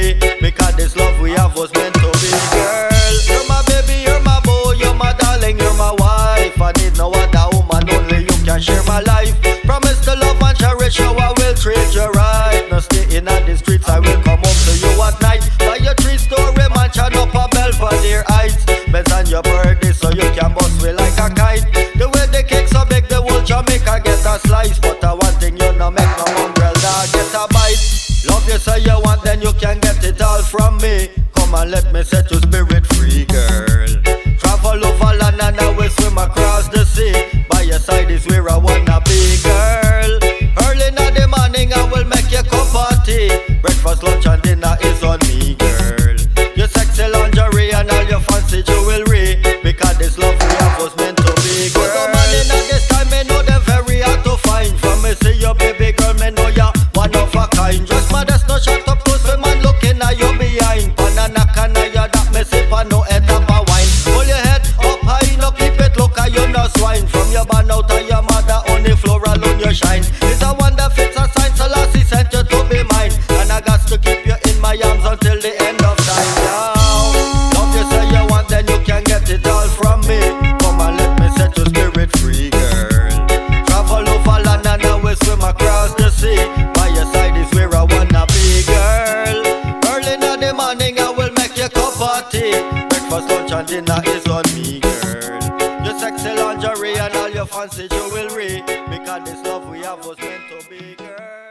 re, because this love we have was meant to be. Girl, you're my baby, you're my boy, you're my darling, you're my wife. I need no other woman, only you can share my life. Promise to love and cherish you, I will treat you right. No stay in the streets, I will come home to you at night. Buy your 3-story mansion up a Belvedere Heights. Benz on your birthday so you can bust me like a kite. The way the cake so big, the whole Jamaica get a slice. But one thing you no make no mongrel dog get a bite. Love you so you want, then you can get it all from me. Come and let me set your spirit free, girl. Travel over land and I will swim across the sea. By your side is where I wanna be, girl. Early in the morning I will make you cup of tea. Breakfast, lunch and dinner is on me, girl. Your sexy lingerie and all your fancy jewelry, because this love we have was meant to be, girl. But man in this time, me know them very hard to find. From me see your baby girl, me know ya one of a kind. Just modest, no shut up close, we man looking at you behind. Banana can I ya that me sip and no head up a wine. Pull your head up high, no keep it look at you no swine. From your band out of your mother, on the floor alone you shine. It's a wonder fits a sign, so Lassie sent you to be mine. And I got to keep you in my arms until the end of time, yeah. Love you say you want, then you can get it all from me. Come and let me set your spirit free, girl. Travel over land and I will swim across the sea. By your side is where I wanna be, girl. Early in the morning I will make you cup of tea. Breakfast, lunch and dinner is on me, girl. Your sexy lingerie and all your fancy jewelry, because this love we have was meant to be, girl.